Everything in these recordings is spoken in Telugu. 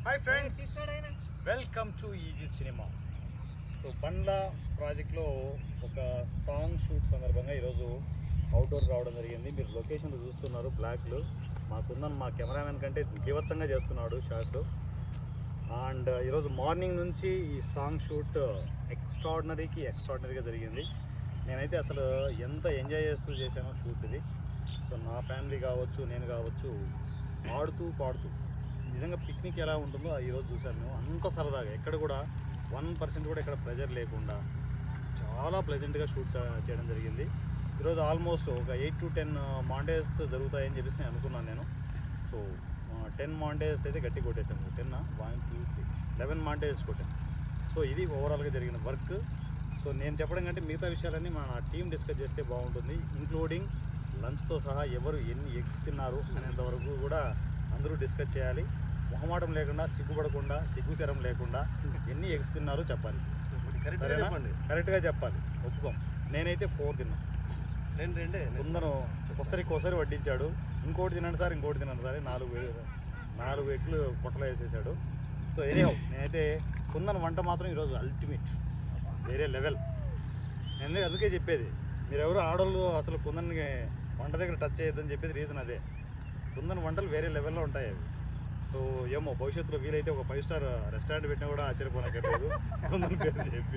Hi friends, welcome to easy cinema. So Bandla ప్రాజెక్ట్లో ఒక సాంగ్ షూట్ సందర్భంగా ఈరోజు అవుట్డోర్ రావడం జరిగింది. మీరు లొకేషన్లో చూస్తున్నారు, బ్లాక్లు మాకున్న మా కెమెరామెన్ కంటే బీభత్సంగా చేస్తున్నాడు షాట్. అండ్ ఈరోజు మార్నింగ్ నుంచి ఈ సాంగ్ షూట్ ఎక్స్ట్రాడినరీగా జరిగింది. నేనైతే అసలు ఎంత ఎంజాయ్ చేస్తూ చేశానో షూట్ ఇది. సో నా ఫ్యామిలీ కావచ్చు, నేను కావచ్చు, ఆడుతూ పాడుతూ నిజంగా పిక్నిక్ ఎలా ఉంటుందో ఈరోజు చూసాను మేము. అంత సరదాగా, ఎక్కడ కూడా 1% కూడా ఇక్కడ ప్రెజర్ లేకుండా చాలా ప్లెజెంట్గా షూట్ చేయడం జరిగింది. ఈరోజు ఆల్మోస్ట్ ఒక 8 to 10 మాంటేజ్ జరుగుతాయని చెప్పేసి నేను అనుకున్నాను నేను. సో 10 మాంటేజ్ అయితే గట్టి కొట్టేసాను. 10 1 2 3 11 మాంటేజ్ కొట్టాను. సో ఇది ఓవరాల్గా జరిగిన వర్క్. సో నేను చెప్పడం కంటే మిగతా విషయాలన్నీ మన టీం డిస్కస్ చేస్తే బాగుంటుంది. ఇంక్లూడింగ్ లంచ్తో సహా ఎవరు ఎన్ని ఎగ్స్ తిన్నారు అనేంతవరకు కూడా అందరూ డిస్కస్ చేయాలి. మొహమాటం లేకుండా, సిగ్గుపడకుండా, సిగ్గుశరం లేకుండా ఎన్ని ఎగ్స్ తిన్నారో చెప్పాలి. కరెక్ట్గా చెప్పాలి. ఒప్పుకోం. నేనైతే 4 తిన్నాను. కొందరు ఒకసారి వడ్డించాడు. ఇంకోటి తినండి సార్, ఇంకోటి తినండి సార్, 4 ఎగ్లు పొట్టలో వేసేసాడు. సో ఎనీహౌ, నేనైతే కుందన్ వంట మాత్రం ఈరోజు అల్టిమేట్, వేరే లెవెల్. నేను అందుకే చెప్పేది, మీరెవరు ఆడవాళ్ళు అసలు కుందన్ వంట దగ్గర టచ్ చేయొద్దని చెప్పేది రీజన్ అదే. కుందన్ వంటలు వేరే లెవెల్లో ఉంటాయి అవి. సో ఏమో భవిష్యత్తులో వీలైతే ఒక 5 star రెస్టారెంట్ పెట్టినా కూడా ఆశ్చర్యపోనక్కర్లేదు కుందన్ పేరు చెప్పి.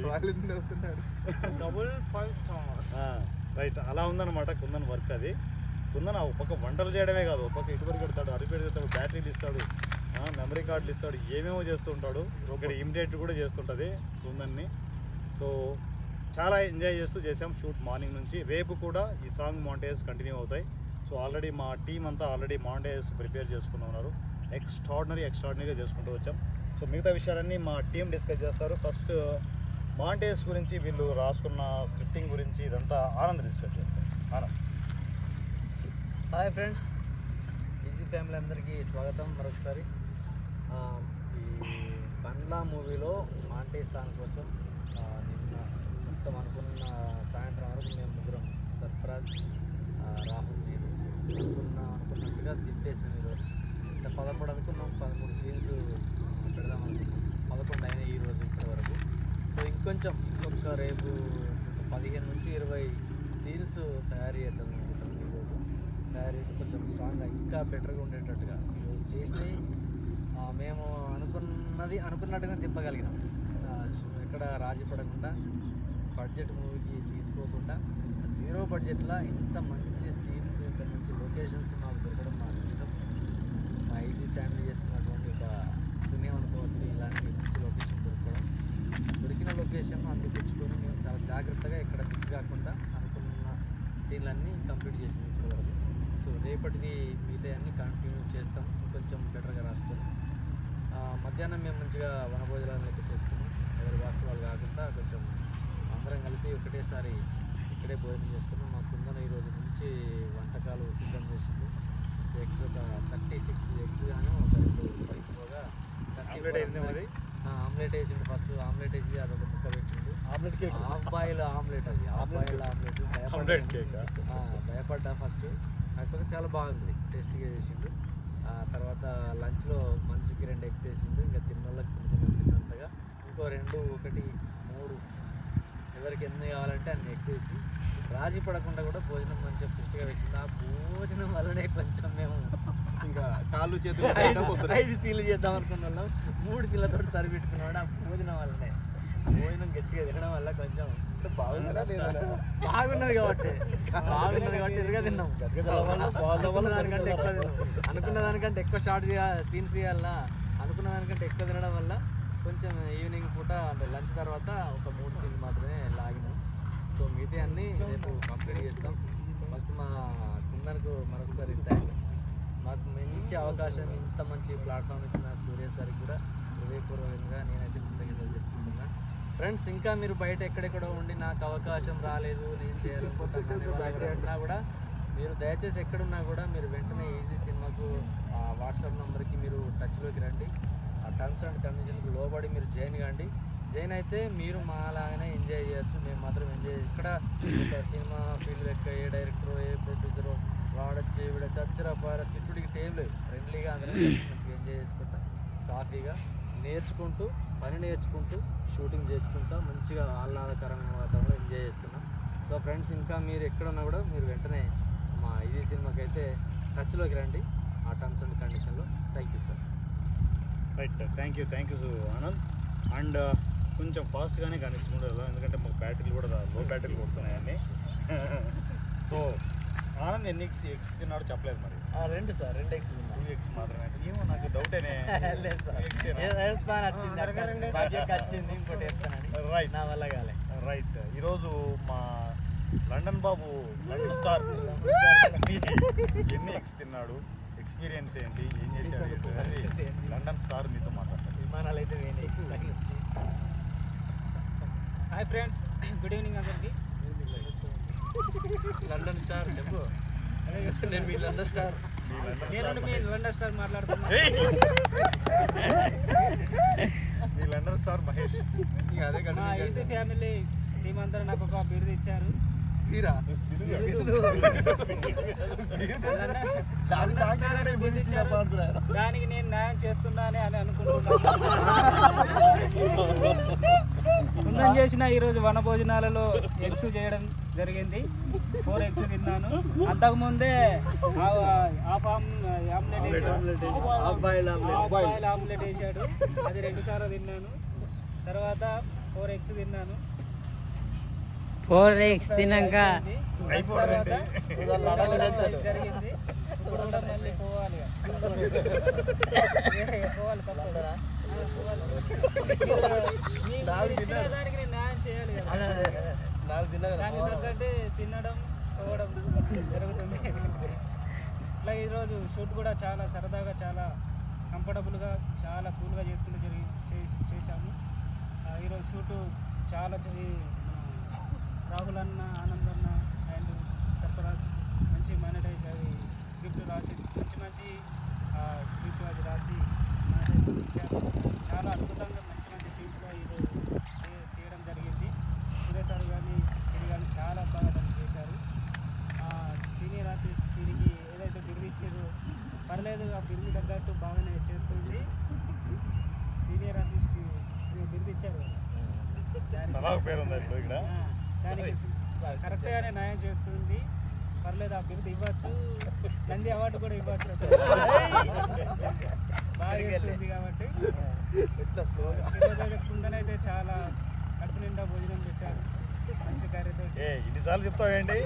రైట్, అలా ఉందన్నమాట కుందన్ వర్క్. అది కుందన్ ఒక పక్క వంటలు చేయడమే కాదు, ఒక పక్క ఇటువరకు పెడతాడు, అరిపేరు చేస్తాడు, బ్యాటరీలు ఇస్తాడు, మెమరీ కార్డులు ఇస్తాడు, ఏమేమో చేస్తూ ఉంటాడు. ఇక్కడ ఇమిడియేట్ కూడా చేస్తుంటుంది కుందన్ని. సో చాలా ఎంజాయ్ చేస్తూ చేసాం షూట్ మార్నింగ్ నుంచి. రేపు కూడా ఈ సాంగ్ మాంటేజ్ కంటిన్యూ అవుతాయి. సో ఆల్రెడీ మా టీం అంతా ఆల్రెడీ మాంటేజ్ ప్రిపేర్ చేసుకుని ఉన్నారు. ఎక్స్ట్రాడినరీగా చేసుకుంటూ వచ్చాం. సో మిగతా విషయాలన్నీ మా టీం డిస్కస్ చేస్తారు. ఫస్ట్ మాంటేజ్ గురించి, వీళ్ళు రాసుకున్న స్క్రిప్టింగ్ గురించి ఇదంతా ఆనంద్ డిస్కస్ చేస్తారు. Anand. Hi friends, easy family అందరికీ స్వాగతం మరొకసారి. ఈ బండ్లా మూవీలో మాంటేజ్ సాంగ్ కోసం నిన్న మొత్తం అనుకున్న సాయంత్రం వరకు మేము ముగ్గురం, సర్ఫరాజ్, రాహుల్, నేను అనుకున్నట్టుగా దింపేసాం. ఈరోజు 13 అనుకున్నాం, 13 సీన్స్ పెడదాం అనుకున్నాం. 11 అయినాయి ఈరోజు ఇప్పటి వరకు. సో ఇంకొక రేపు 15 నుంచి 20 సీన్స్ తయారు చేద్దాం అనుకుంటాం. ఈరోజు తయారు చేసి కొంచెం స్ట్రాంగ్గా, ఇంకా బెటర్గా ఉండేటట్టుగా ఈరోజు చేసి మేము అనుకున్నట్టుగా దింపగలిగినాం. ఎక్కడ రాజీ పడకుండా, బడ్జెట్ మూవీకి తీసుకోకుండా 0 బడ్జెట్లో ఇంత మంచి సీన్స్, ఇంత మంచి లొకేషన్స్ మాకు దొరకడం మాకు ఇష్టం. మా ఈజీ ఫ్యామిలీ చేస్తున్నటువంటి ఒక పుణ్యం అనుకోవచ్చు. ఇలాంటి మంచి లొకేషన్ దొరికిన లొకేషన్ అందిపుచ్చుకొని మేము చాలా జాగ్రత్తగా ఇక్కడ మిస్ కాకుండా అనుకున్న సీన్లన్నీ కంప్లీట్ చేసినాం ఇప్పటివరకు. సో రేపటిది మిగతా అన్నీ కంటిన్యూ చేస్తాం, ఇంకొంచెం బెటర్గా రాసుకొని. మధ్యాహ్నం మేము మంచిగా వనభోజనాలు లెక్క చేసుకున్నాం. ఎవరి బాక్స్ వాళ్ళు కాకుండా కొంచెం అందరం కలిపి ఒకటేసారి ఇక్కడే భోజనం చేసుకున్నాం. మా కుందన ఈరోజు మంచి వంటకాలు సిద్ధం చేసింది. ఎగ్స్ ఒక 36 ఎగ్స్ కానీ ఒక 2 ఎక్కువగా ఆమ్లెట్ వేసిండు. ఫస్ట్ ఆమ్లెట్ వేసి అదొక ముక్క పెట్టిండు. హాఫ్ బాయిల్ ఆమ్లెట్, అది హాఫ్ బాయిల్ ఆమ్లెట్. భయపడ్డా ఫస్ట్, కాకపోతే చాలా బాగుంది, టేస్టీగా చేసిండు. తర్వాత లంచ్లో మనిషికి 2 ఎగ్స్ వేసిండు. ఇంకా తిన్నోళ్ళకి తిన్నంతగా ఇంకో 2, 1, 3 ఎవరికి ఎన్ని కావాలంటే అన్ని ఎగ్స్ వేసి రాజీ పడకుండా కూడా భోజనం మంచిగా పుష్టిగా పెట్టింది. ఆ భోజనం వల్లనే కొంచెం మేము ఇంకా కాళ్ళు చేతులు 5 సీలు చేద్దాం అనుకున్న వాళ్ళం 3 సీలతో సరిపెట్టుకున్నాడు. ఆ భోజనం వల్లనే, భోజనం గట్టిగా తినడం వల్ల కొంచెం బాగున్నది కాబట్టి ఎదురుగా తిన్నాం. అనుకున్న దానికంటే ఎక్కువ షార్ట్ సీన్స్ తీయాలన్నా, అనుకున్న దానికంటే ఎక్కువ తినడం వల్ల కొంచెం ఈవినింగ్ పూట అంటే లంచ్ తర్వాత ఒక 3 సీన్లు మాత్రమే లాగినాం. సో మిగతా అన్నీ రేపు కంప్లీట్ చేస్తాం. ఫస్ట్ మా కుందన్కు మరొకసారి థ్యాంక్స్. మాకు మంచి అవకాశం, ఇంత మంచి ప్లాట్ఫామ్ ఇచ్చిన సూర్య సార్కి కూడా హృదయపూర్వకంగా నేనైతే కృతజ్ఞతలు చెప్పుకుంటున్నాను. ఫ్రెండ్స్, ఇంకా మీరు బయట ఎక్కడెక్కడో ఉండి నాకు అవకాశం రాలేదు, నేను చేయాలనుకుంటున్నా కూడా మీరు దయచేసి ఎక్కడున్నా కూడా మీరు వెంటనే ఈజీ సినిమాకు వాట్సాప్ నెంబర్కి మీరు టచ్లోకి రండి. ఆ టర్మ్స్ అండ్ కండిషన్కి లోబడి మీరు జాయిన్ కాండి. జాయిన్ అయితే మీరు మా లాగానే ఎంజాయ్ చేయొచ్చు. మేము మాత్రం ఎంజాయ్, ఇక్కడ ఒక సినిమా ఫీల్డ్ లెక్క ఏ డైరెక్టరు, ఏ ప్రొడ్యూసరు వాడొచ్చి వీడ చచ్చరా పార తిట్టుడికి టైం లేదు. ఫ్రెండ్లీగా అందరం మంచిగా ఎంజాయ్ చేసుకుంటాం. హ్యాపీగా పని నేర్చుకుంటూ షూటింగ్ చేసుకుంటూ మంచిగా ఆహ్లాదకరమైన వాతావరణంలో ఎంజాయ్ చేస్తున్నాం. సో ఫ్రెండ్స్, ఇంకా మీరు ఎక్కడున్నా కూడా మీరు వెంటనే మా ఇది సినిమాకి అయితే టచ్లోకి రండి ఆ టర్మ్స్ అండ్ కండిషన్లో. Thank you sir. Right, thank you Anand. And కొంచెం ఫాస్ట్గానే కానిచ్చుకుంటారు, ఎందుకంటే మాకు బ్యాటరీలు కూడా లో బ్యాటరీలు కొడుతున్నాయి అన్నీ. సో ఆనంద్ ఎన్ని ఎక్స్ తిన్నాడో చెప్పలేదు మరి. 2 సార్, 2 ఎక్స్ 2 ఎక్స్ మాత్రమే. ఏమో నాకు డౌటేనే. రైట్, నా వల్ల కాలే. రైట్. ఈరోజు మా లండన్ బాబు, లండన్ స్టార్ ఎన్ని ఎక్స్ తిన్నాడు, ఎక్స్పీరియన్స్ ఏంటి, ఏం చేశాడు అనేది లండన్ స్టార్ మీతో మాట్లాడతాడు. విమానాలు అయితే హాయ్ ఫ్రెండ్స్, గుడ్ ఈవినింగ్ అందరికి. లండన్ స్టార్ చెప్పు. నేను మీ లండన్ స్టార్. నేను మీ లండన్ స్టార్ మాట్లాడుతున్నా. మీ లండన్ స్టార్ మహేష్. మా ఈసీ ఫ్యామిలీ టీం అందరూ నాకు ఒక బిరుదు ఇచ్చారు. దానికి నేను న్యాయం చేస్తున్నానే అని అనుకుంటున్నాను. ముందు చేసిన ఈరోజు వన భోజనాలలో ఎగ్స్ చేయడం జరిగింది. 4 ఎగ్స్ తిన్నాను. అంతకుముందే ఆమ్లెట్ వేసాడు, అది 2 సార్లు తిన్నాను. తర్వాత 4 ఎగ్స్ తిన్నాను. 4 ఎగ్స్ తిన్నాక జరిగింది. ఇప్పుడు కూడా మళ్ళీ పోవాలి. దానికి నేను న్యాయం చేయాలి కదా. దానికి తగ్గట్టు తినడం పోవడం జరుగుతుంది. ఇట్లా ఈరోజు షూట్ కూడా చాలా సరదాగా, చాలా కంఫర్టబుల్గా, చాలా కూల్గా చేసుకుంటూ చేశాము. ఈరోజు షూటు చాలా రాహుల్ అన్న, ఆనంద్ అన్న అండ్ సర్ఫరాజ్ మంచి మానిటైజ్ అవి స్క్రిప్ట్ రాసి మంచి స్క్రిప్ట్ అది రాసి మానిటైజ్ ఇచ్చారు. చాలా అద్భుతంగా మంచి సీన్స్లో ఈరోజు చేయడం జరిగింది. సురేష్ సార్ కానీ సిరి కానీ చాలా బాగా పనిచేశారు. సీనియర్ ఆర్టిస్ట్ సిరికి ఏదైతే బిరుదు ఇచ్చారో పర్లేదు, ఆ బిరుదు తగ్గట్టు బాగానే చేస్తుంది. సీనియర్ ఆర్టిస్ట్కి బిరుదు ఇచ్చారు, దానికి కరెక్ట్గానే న్యాయం చేస్తుంది. పర్లేదు, ఆ బిరుదు ఇవ్వచ్చు, నంది అవార్డు కూడా ఇవ్వచ్చు. బాగా చేస్తుంది కాబట్టి కుందనైతే చాలా కడుపు నిండా భోజనం పెట్టారు. మంచి కార్యతో ఇన్నిసార్లు చెప్తావేంటి?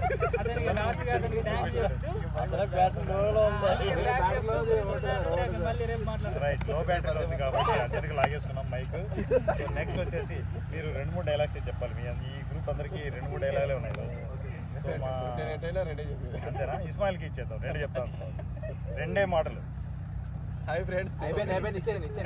మళ్ళీ రేపు మాట్లాడారు. రైట్, లో బ్యాటరీ ఉంది కాబట్టి అందరికి లాగేసుకున్నాం మైక్. నెక్స్ట్ వచ్చేసి మీరు 2-3 డైలాగ్స్ చెప్పాలి. ఈ గ్రూప్ అందరికి 2-3 డైలాగ్లే ఉన్నాయి. సో మా అంతేనా? ఇస్మాయిల్కి ఇచ్చేద్దాం, 2 చెప్తాను. 2 మాటలు. హాయ్ ఫ్రెండ్స్, అయిపోయింది.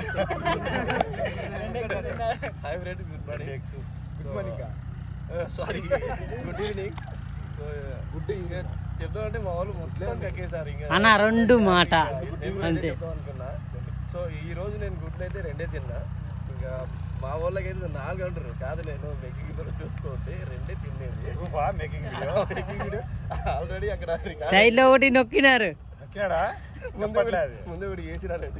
Hi friends, good morning. Good morning, sorry, good evening. Good evening చెప్తామంటే మా వాళ్ళు మొత్తం కక్కేసారు. ఇంకా అన్న 2 మాట అంతే చెప్తాం అనుకున్నా. సో ఈ రోజు నేను గుడ్లు అయితే 2 తిన్నా. ఇంకా మా వాళ్ళకి అయితే 4 అంటారు. కాదు, నేను మేకింగ్ వీడియో చూసుకోండి, 2 తినేది. మేకింగ్ వీడియో ఆల్రెడీ అక్కడ సైడ్ లో ఒకటి నొక్కినారు. ముందు కూడా వేసినారండి.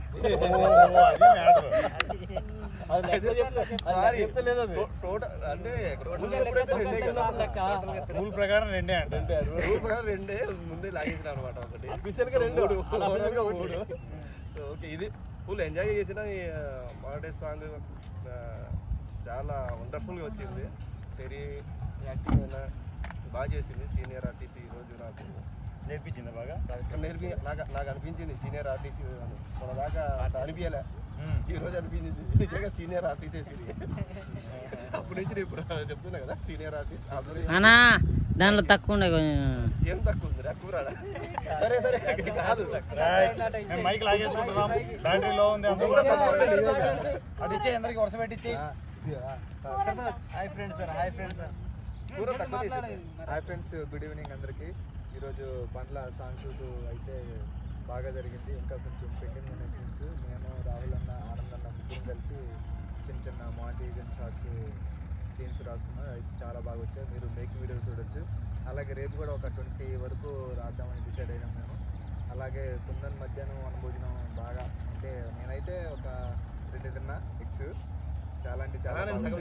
రూల్ ప్రకారం 2 అంటే రూల్ ప్రకారం 2 ముందే లాగేసిన అనమాట. ఒకటి అఫీషియల్ గా 2. ఓకే, ఇది ఫుల్ ఎంజాయ్ చేసిన. మానిటైజ్ సాంగ్ చాలా వండర్ఫుల్గా వచ్చింది. వెరీ యాక్టింగ్ అయినా బాగా చేసింది. సీనియర్ ఆర్టిస్ట్ ఈరోజు నాకు నేర్పించింది బాగా. నాకు అనిపించింది సీనియర్ ఆర్టిస్ట్ మన దాకా అనిపించలే, ఈరోజు అనిపించింది నిజంగా సీనియర్ ఆర్టిస్ట్. అప్పటి నుంచి ఇప్పుడు చెప్తున్నా కదా సీనియర్ ఆర్టిస్ట్. అన్నా దానిలో తక్కువ ఉండే, ఏం తక్కువ ఉంది? తక్కువ రాడా? సరే సరే, కాదు మైక్ లాగేసుకుంటున్నాం, బ్యాటరీలో ఉంది. అది ఇచ్చే అందరికి వరుస పెట్టించి. Hi friends sir. Hi friends sir. Hi friends, good evening అందరికీ. ఈరోజు బండ్ల సాంగ్ షూట్ అయితే బాగా జరిగింది. ఇంకా కొంచెం పెండింగ్ ఉన్న సీన్స్ నేను, రాహుల్ అన్న, ఆనంద్ అన్న ముగ్గురు కలిసి చిన్న చిన్న మానిటైజేషన్ షార్ట్స్ సీన్స్ రాసుకున్నాం. అయితే చాలా బాగా వచ్చాయి. మీరు మేకింగ్ వీడియో చూడొచ్చు. అలాగే రేపు కూడా ఒక 20 వరకు రాద్దామని డిసైడ్ అయినాం మేము. అలాగే కుందన్ మధ్యాహ్నం వనభోజనం బాగా, అంటే నేనైతే ఒక 2 తిన్నా ఎగ్స్. చాలా అంటే చాలా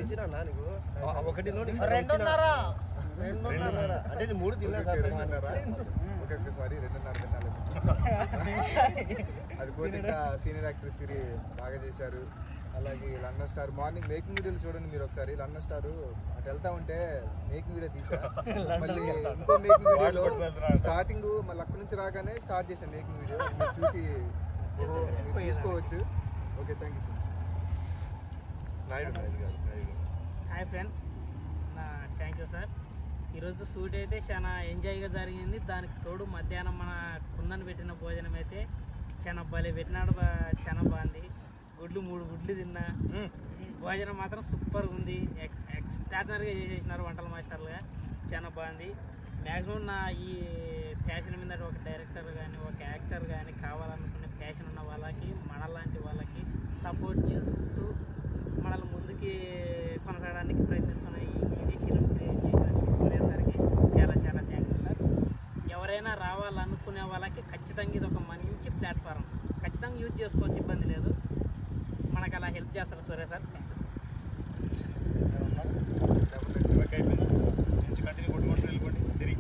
సారీ 2.5 తినాలి. అది పోతే ఇంకా సీనియర్ యాక్టర్ సిరి బాగా చేశారు. అలాగే లండన్ స్టార్ మార్నింగ్ మేకింగ్ వీడియోలు చూడండి మీరు ఒకసారి. లండన్ స్టార్ అటు వెళ్తా ఉంటే మేకింగ్ వీడియో తీసా, మళ్ళీ ఇంకో మేకింగ్ వీడియోలో స్టార్టింగ్ మళ్ళీ అక్కడి నుంచి రాగానే స్టార్ట్ చేశాను మేకింగ్ వీడియో. మీరు చూసి మీరు చూసుకోవచ్చు. Okay, thank you. Hi friends, thank you sir. ఈరోజు షూట్ అయితే చాలా ఎంజాయ్గా జరిగింది. దానికి తోడు మధ్యాహ్నం మన కుందని పెట్టిన భోజనం అయితే చాలా భలే పెట్టినాడు, చాలా బాగుంది. 3 గుడ్లు తిన్నా. భోజనం మాత్రం సూపర్గా ఉంది. ఎక్స్ట్రాడినరీగా చేసేసినారు వంటల మాస్టర్లుగా, చాలా బాగుంది. మ్యాక్సిమం నా ఈ ప్యాషన్ మీద ఒక డైరెక్టర్ కానీ ఒక యాక్టర్ కానీ కావాలనుకునే ప్యాషన్ ఉన్న వాళ్ళకి, మనలాంటి వాళ్ళకి సపోర్ట్ చేస్తూ మనల్ని ముందుకి కొనసాగడానికి ప్రయత్నిస్తున్న ఈ ఫిల్మ్ చేసినకి చాలా చాలా థ్యాంక్ యూ సార్. ఎవరైనా రావాలనుకునే వాళ్ళకి ఖచ్చితంగా ఇది ఒక మంచి ప్లాట్ఫారం, ఖచ్చితంగా యూజ్ చేసుకోవచ్చు, ఇబ్బంది లేదు. మనకు అలా హెల్ప్ చేస్తారు సూర్య సార్. కంటిన్యూ కొట్టుకుంటూ వెళ్ళిపోండి. తిరిగి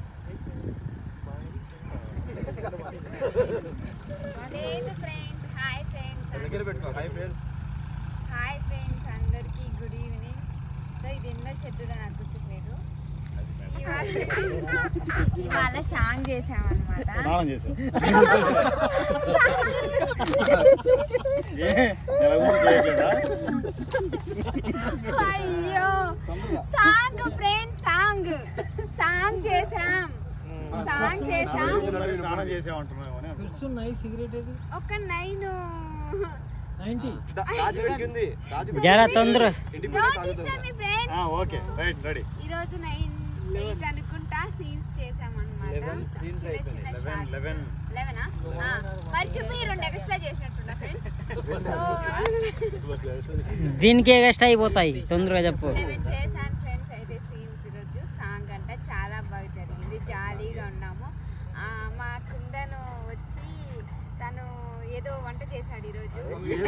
హాయ్ ఫ్రెండ్స్ అందరికీ గుడ్ ఈవినింగ్. సో ఇది ఎన్నో షెడ్యూల్ నాకు గుర్తులేదు. ఇవాళ సాంగ్ చేసామన్నమాట. అయ్యో సాంగ్ ఫ్రెండ్స్, సాంగ్ చేసాం. ఒక 9 జరా తొందర. ఈరోజు 9 అనుకుంటా సీన్స్ చేసామన్నమాట. మర్చిపోయి 2 ఎక్స్ట్రా చేసినట్టున్నా ఫ్రెండ్స్. దీనికి ఎక్స్ట్రా అయిపోతాయి, తొందరగా చెప్పు. 11 చేశాను ఫ్రెండ్స్. అయితే సీన్స్ ఈరోజు సాంగ్ అంటే చాలా బాగా జరిగింది, జాలీగా ఉన్నాము. మా కుందను వచ్చి తను ఏదో వంట చేశాడు ఈరోజు.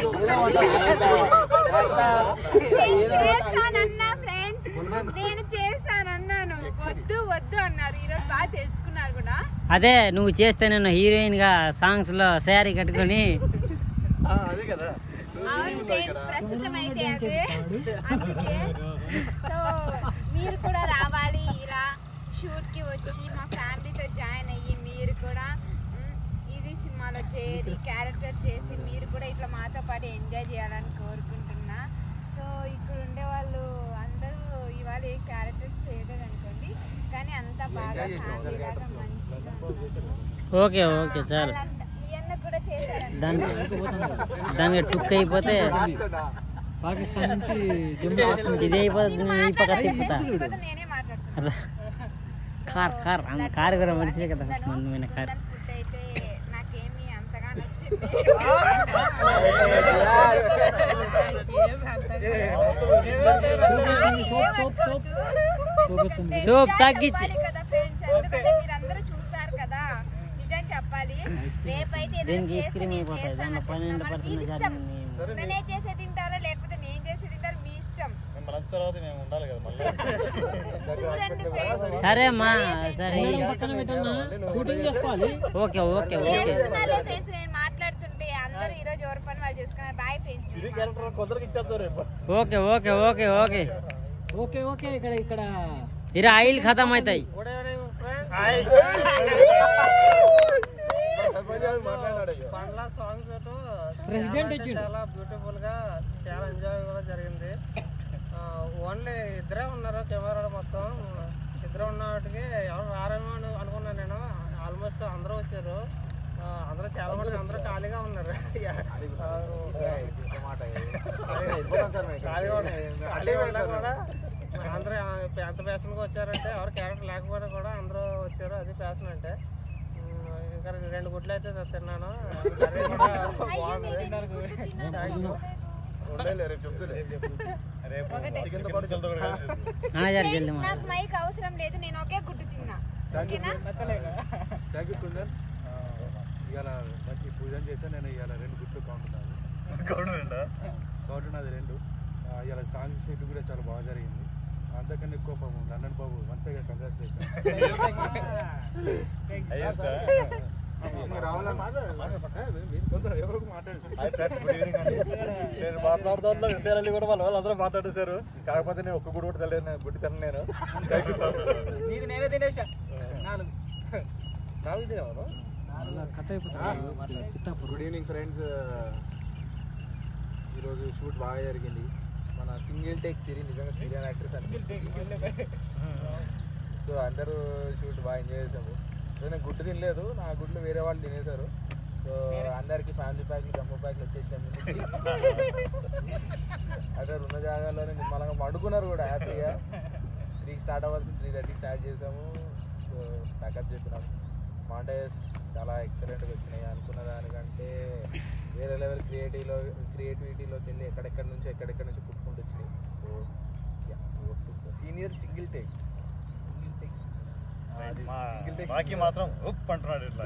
చేస్తానన్నా ఫ్రెండ్స్, నేను చేస్తానన్నాను, వద్దు వద్దు అన్నారు. ఈరోజు బాగా తెలుసుకున్నారు కూడా. అదే నువ్వు చేస్తే నేను హీరోయిన్ గా సాంగ్స్ లో శారీ కట్టుకొని. అవును ఫ్రెండ్స్, ప్రస్తుతం అయితే అదే. అందుకే సో మీరు కూడా రావాలి, ఇలా షూట్ కి వచ్చి మా ఫ్యామిలీతో జాయిన్ అయ్యి మీరు కూడా ఇది సినిమాలో చేరి క్యారెక్టర్ చేసి మీరు కూడా ఇట్లా మాతో పాటు ఎంజాయ్ చేయాలని కోరుకుంటున్నా. సో ఇక్కడ ఉండే వాళ్ళు అందరూ ఇవాళ ఏ క్యారెక్టర్ చేయలేదు అనుకోండి, కానీ అంతా బాగా ఫ్యామిలీలాగా మంచిగా. ఓకే ఓకే చాలు. కూడా చేశారు. దానికి టుక్ అయిపోతే పాకిస్తాన్ నుంచి ఇది అయిపోతుంది. తిప్పుతా నేనే మాట్లాడుతున్నా. కారు కూడా మంచిదే కదా. మందమైన కారు ఫుడ్ అయితే నాకేమి అంతగా నచ్చింది. సోప్ తగ్గించి కదా ఫ్రెండ్స్, ఎందుకంటే మీరందరూ చూస్తారు కదా. నిజం చెప్పాలి, రేపైతే నేనే చేసే తింటారా లేకపోతే నేను చేసే తింటారా మీ ఇష్టం. చూడండి ఫ్రెండ్స్. సరే అమ్మా, సరే ఓకే ఓకే ఓకే ఫ్రెండ్స్. నేను మాట్లాడుతుంటే అందరూ ఈ రోజు ఎవరి పని వాళ్ళు చూసుకున్నారు. Bye friends. Okay okay okay okay okay okay. ఇక్కడ ఇరా ఆయిల్ ఖతం అవుతాయి. పండ్ల సాంగ్స్ ప్రెసిడెంట్ చాలా బ్యూటిఫుల్ గా, చాలా ఎంజాయ్ కూడా జరిగింది. ఓన్లీ ఇద్దరే ఉన్నారు కెమెరాలో, మొత్తం ఇద్దరు ఉన్న వాటికి ఎవరు రారేమో అనుకున్నాను నేను. ఆల్మోస్ట్ అందరూ వచ్చారు. అందరూ చాలా మంది అందరూ ఖాళీగా ఉన్నారు. ఖాళీగా కూడా అందరూ ఎంత ప్యాషన్గా వచ్చారంటే, ఎవరు క్యారెక్టర్ లేకపోయినా కూడా అందరూ వచ్చారు. అది ప్యాషన్ అంటే. ఇంకా 2 గుడ్లు అయితే తిన్నాను. నాకు మైక్ అవసరం లేదు, నేను ఒకే గుడ్డు తిన్నా. ఇవాళ మంచి పూజ చేశాను నేను. ఇవాళ 2 గుడ్లు కాంటున్నాను. గౌడ్ అది 2 ఇలా సాంగ్ షూట్ కూడా చాలా బాగా జరిగింది. అంతకన్నా ఎక్కువ పాపం లండన్ బాబు వన్సగా కంగ్రాచులేషన్. నేను మాట్లాడుతున్న విషయాలన్నీ కూడా వాళ్ళందరూ మాట్లాడేశారు. కాకపోతే నేను ఒక్క గుడి కూడా తెలియదు, గుడ్డి తిన్నాను నేను. నీది నేనే తినేసా 4 తినేవారు. Good evening friends. ఈరోజు షూట్ బాగా జరిగింది. మన సింగిల్ టేక్ సిరి నిజంగా సీరియల్ యాక్ట్రెస్ అనిపిస్తుంది. సో అందరూ షూట్ బాగా ఎంజాయ్ చేసాము. సో నేను గుడ్డు తినలేదు, నా గుడ్లు వేరే వాళ్ళు తినేశారు. సో అందరికి ఫ్యామిలీ ప్యాక్లు జమ్మూ ప్యాక్లు వచ్చేసాము. అదే ఉన్న జాగాల్లోనే నిమ్మలంగా వండుకున్నారు కూడా హ్యాపీగా. 3కి స్టార్ట్ అవ్వాల్సింది 3:30 స్టార్ట్ చేసాము. సో ప్యాకప్ చెప్పినాము. మాంటేజ్ చాలా ఎక్సలెంట్గా వచ్చినాయి. అనుకున్న దానికంటే వేరే లెవెల్ క్రియేటివిటీలోకి వెళ్ళి ఎక్కడెక్కడి నుంచి పుట్టుకుంటూ వచ్చినాయి. సో సీనియర్ సింగిల్ టేక్ బాకీ మాత్రం ఉప్ అంటున్నాడు ఇట్లా.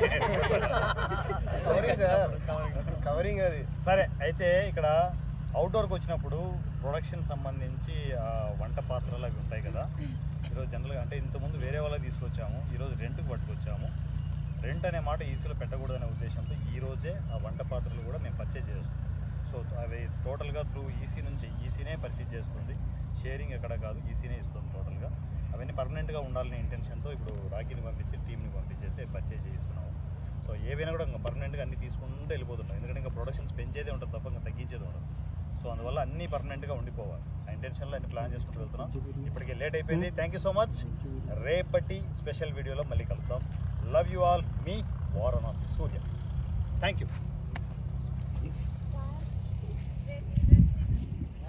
కవరింగ్ అది. సరే, అయితే ఇక్కడ అవుట్డోర్కి వచ్చినప్పుడు ప్రొడక్షన్ సంబంధించి వంట పాత్రలు అవి ఉంటాయి కదా. ఈరోజు జనరల్గా అంటే ఇంతకుముందు వేరే వాళ్ళకి తీసుకొచ్చాము, ఈరోజు రెంట్కి పట్టుకొచ్చాము. రెంట్ అనే మాట ఈసీలో పెట్టకూడదనే ఉద్దేశంతో ఈరోజే ఆ వంట పాత్రలు కూడా మేము పర్చేజ్ చేస్తాం. సో అవి టోటల్గా త్రూ ఈసీ నుంచి ఈసీనే పర్చేజ్ చేస్తుంది. షేరింగ్ ఎక్కడ కాదు, ఈసీనే ఇస్తుంది టోటల్గా. అవన్నీ పర్మనెంట్గా ఉండాలనే ఇంటెన్షన్తో ఇప్పుడు రాఖీని పంపించి టీంని పంపించేసి పర్చేజ్ చేస్తున్నాము. సో ఏవైనా కూడా ఇంకా పర్మనెంట్గా అన్నీ తీసుకుంటూ వెళ్ళిపోతున్నాం. ఎందుకంటే ఇంకా ప్రొడక్షన్స్ పెంచేదే ఉంటుంది తప్ప ఇంకా తగ్గించేది ఉండదు. సో అందువల్ల అన్నీ పర్మనెంట్గా ఉండిపోవాలి. ఆ ఇంటెన్షన్లో అన్ని ప్లాన్ చేసుకుంటూ వెళ్తున్నాం. ఇప్పటికే లేట్ అయిపోయింది. Thank you so much. రేపటి స్పెషల్ వీడియోలో మళ్ళీ కలుద్దాం. Love you all. మీ Varanasi Surya. Thank you.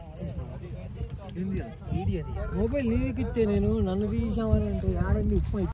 Mobile నీకు ఇచ్చే నేను నన్ను తీసామని అంటే ఆడండి ఉప్మా